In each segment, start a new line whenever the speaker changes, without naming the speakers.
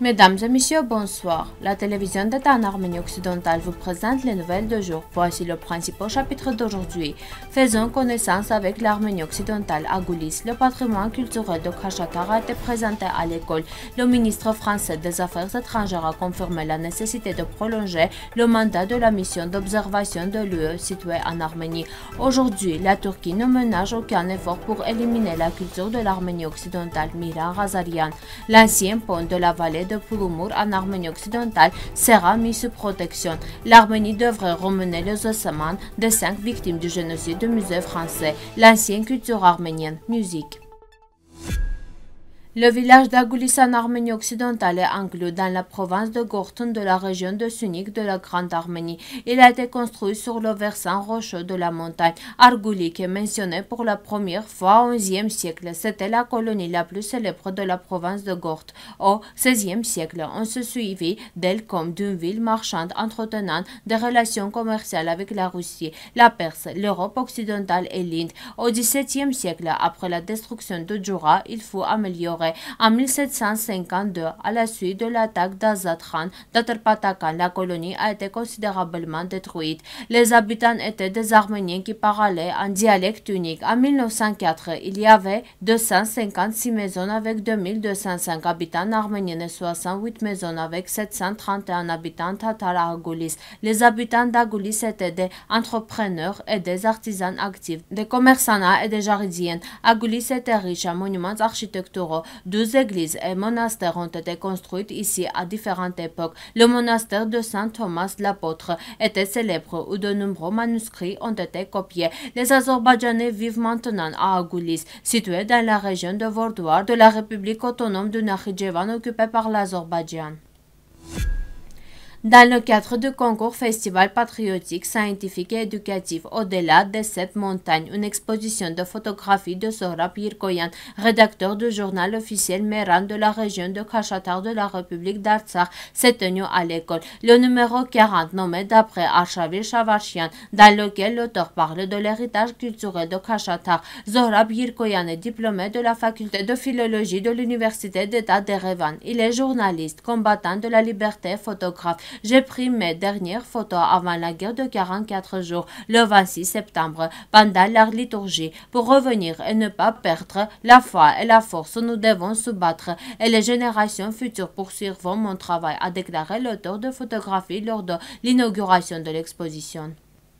Mesdames et messieurs, bonsoir. La télévision d'État en Arménie occidentale vous présente les nouvelles de jour. Voici le principal chapitre d'aujourd'hui. Faisons connaissance avec l'Arménie occidentale à Goulis. Le patrimoine culturel de Khachkar a été présenté à l'école. Le ministre français des Affaires étrangères a confirmé la nécessité de prolonger le mandat de la mission d'observation de l'UE située en Arménie. Aujourd'hui, la Turquie ne ménage aucun effort pour éliminer la culture de l'Arménie occidentale. Mihran Ghazarian, l'ancien pont de la vallée de Pulumur en Arménie occidentale sera mis sous protection. L'Arménie devrait remener les ossements des 5 victimes du génocide du musée français. L'ancienne culture arménienne. Musique. Le village d'Agoulis en Arménie occidentale est inclus dans la province de Gortun de la région de Sunik de la Grande Arménie. Il a été construit sur le versant rocheux de la montagne. Argoulik est mentionné pour la première fois au XIe siècle. C'était la colonie la plus célèbre de la province de Gort. Au XVIe siècle, on se suivit d'elle comme d'une ville marchande entretenant des relations commerciales avec la Russie, la Perse, l'Europe occidentale et l'Inde. Au XVIIe siècle, après la destruction de Jura, il faut améliorer. En 1752, à la suite de l'attaque d'Azad Khan d'Aterpatakan, la colonie a été considérablement détruite. Les habitants étaient des Arméniens qui parlaient un dialecte unique. En 1904, il y avait 256 maisons avec 2205 habitants arméniens et 68 maisons avec 731 habitants tatars à Goulis. Les habitants d'Agoulis étaient des entrepreneurs et des artisans actifs, des commerçants et des jardiniers. Agoulis était riche en monuments architecturaux. 12 églises et monastères ont été construits ici à différentes époques. Le monastère de Saint Thomas l'apôtre était célèbre où de nombreux manuscrits ont été copiés. Les Azerbaïdjanais vivent maintenant à Agoulis, situé dans la région de Vordoar de la République autonome du Nakhitchevan occupée par l'Azerbaïdjan. Dans le cadre du concours Festival patriotique, scientifique et éducatif au-delà de cette montagne, une exposition de photographie de Zohrab Yirkoyan, rédacteur du journal officiel Meran de la région de Khachkar de la République d'Artsakh, s'est tenue à l'école. Le numéro 40, nommé d'après Arshavir Shavarchian, dans lequel l'auteur parle de l'héritage culturel de Khachkar. Zohrab Yirkoyan est diplômé de la faculté de philologie de l'université d'État d'Erevan. Il est journaliste, combattant de la liberté, photographe. J'ai pris mes dernières photos avant la guerre de 44 jours, le 26 septembre, pendant la liturgie. Pour revenir et ne pas perdre la foi et la force, nous devons se battre et les générations futures poursuivront mon travail, a déclaré l'auteur de photographie lors de l'inauguration de l'exposition.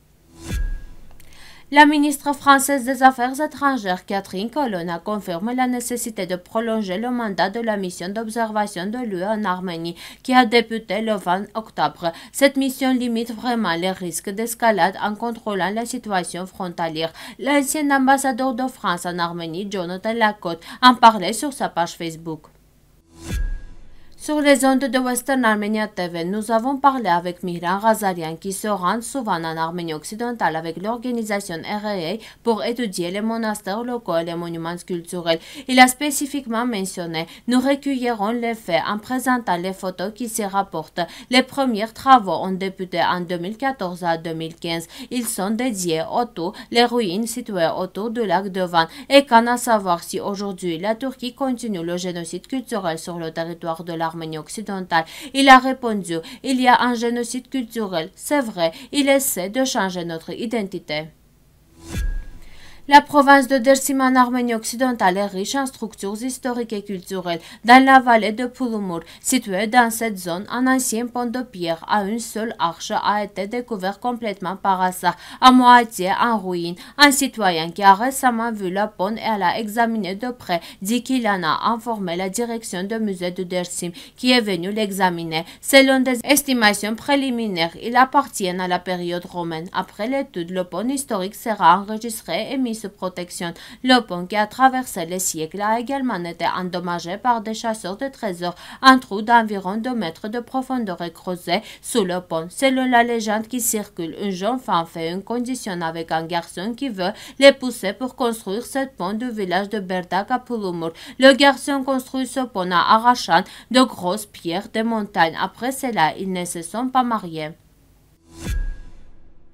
La ministre française des Affaires étrangères, Catherine Colonna, confirme la nécessité de prolonger le mandat de la mission d'observation de l'UE en Arménie, qui a débuté le 20 octobre. Cette mission limite vraiment les risques d'escalade en contrôlant la situation frontalière. L'ancien ambassadeur de France en Arménie, Jonathan Lacote, en parlait sur sa page Facebook. Sur les ondes de Western Armenia TV, nous avons parlé avec Mihran Ghazarian qui se rend souvent en Arménie occidentale avec l'organisation REA pour étudier les monastères locaux et les monuments culturels. Il a spécifiquement mentionné « Nous recueillerons les faits en présentant les photos qui s'y rapportent. Les premiers travaux ont débuté en 2014 à 2015. Ils sont dédiés autour les ruines situées autour du lac de Van et qu'en à savoir si aujourd'hui la Turquie continue le génocide culturel sur le territoire de l'Arménie occidentale. Il a répondu, il y a un génocide culturel, c'est vrai, il essaie de changer notre identité. La province de Dersim en Arménie occidentale est riche en structures historiques et culturelles. Dans la vallée de Pulumur, située dans cette zone, un ancien pont de pierre à une seule arche a été découvert complètement par hasard, à moitié en ruine. Un citoyen qui a récemment vu le pont et l'a examiné de près dit qu'il en a informé la direction du musée de Dersim qui est venue l'examiner. Selon des estimations préliminaires, il appartient à la période romaine. Après l'étude, le pont historique sera enregistré et mis sous protection. Le pont qui a traversé les siècles a également été endommagé par des chasseurs de trésors. Un trou d'environ 2 mètres de profondeur est creusé sous le pont. Selon la légende qui circule, une jeune femme fait une condition avec un garçon qui veut les pousser pour construire ce pont du village de Berdak à Pulumur. Le garçon construit ce pont en arrachant de grosses pierres des montagnes. Après cela, ils ne se sont pas mariés.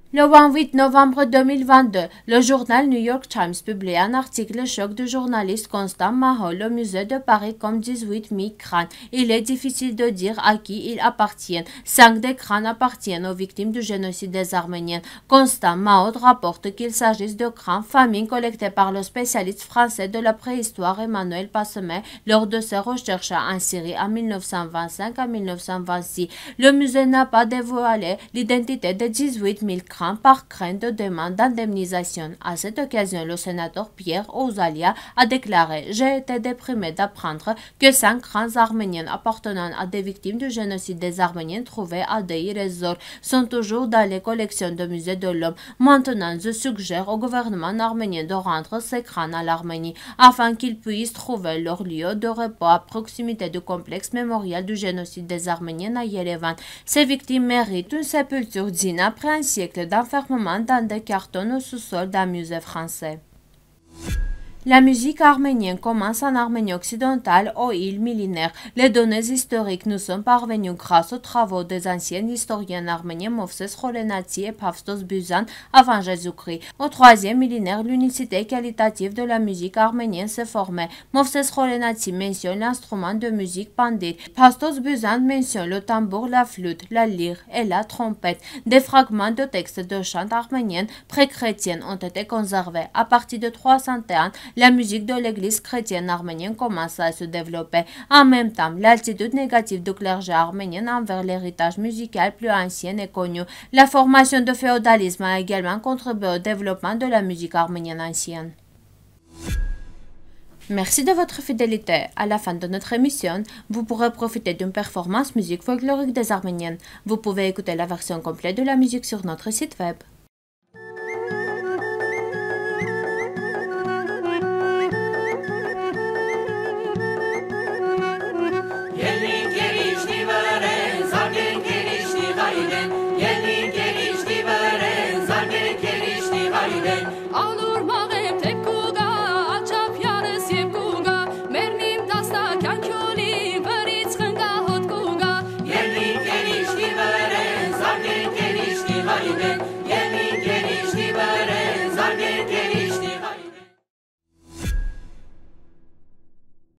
Le 28 novembre 2022, le journal New York Times publie un article choc du journaliste Constant Mahol au musée de Paris comme 18 000 crânes. Il est difficile de dire à qui ils appartiennent. 5 des crânes appartiennent aux victimes du génocide des Arméniens. Constant Mahol rapporte qu'il s'agisse de crânes famines collectés par le spécialiste français de la préhistoire Emmanuel Passemet lors de ses recherches en Syrie en 1925 à 1926. Le musée n'a pas dévoilé l'identité des 18 000 crânes par crainte de demande d'indemnisation. À cette occasion, le sénateur Pierre Ouzalia a déclaré « J'ai été déprimé d'apprendre que 5 crânes arméniens appartenant à des victimes du génocide des Arméniens trouvés à Deir ez-Zor sont toujours dans les collections du musée de l'Homme. Maintenant, je suggère au gouvernement arménien de rendre ces crânes à l'Arménie afin qu'ils puissent trouver leur lieu de repos à proximité du complexe mémorial du génocide des Arméniens à Yerevan. Ces victimes méritent une sépulture digne après un siècle d'enfermement dans des cartons au sous-sol d'un musée français. La musique arménienne commence en Arménie occidentale aux îles millénaires. Les données historiques nous sont parvenues grâce aux travaux des anciens historiens arméniens Movses Khorenatsi et Pavstos Buzan avant Jésus-Christ. Au 3e millénaire, l'unicité qualitative de la musique arménienne s'est formée. Movses Khorenatsi mentionne l'instrument de musique pandit. Pavstos Buzan mentionne le tambour, la flûte, la lyre et la trompette. Des fragments de textes de chants arméniennes pré-chrétiennes ont été conservés. À partir de 301, la musique de l'église chrétienne arménienne commence à se développer. En même temps, l'attitude négative du clergé arménien envers l'héritage musical plus ancien est connue. La formation du féodalisme a également contribué au développement de la musique arménienne ancienne. Merci de votre fidélité. À la fin de notre émission, vous pourrez profiter d'une performance musique folklorique des Arméniennes. Vous pouvez écouter la version complète de la musique sur notre site web.
Alur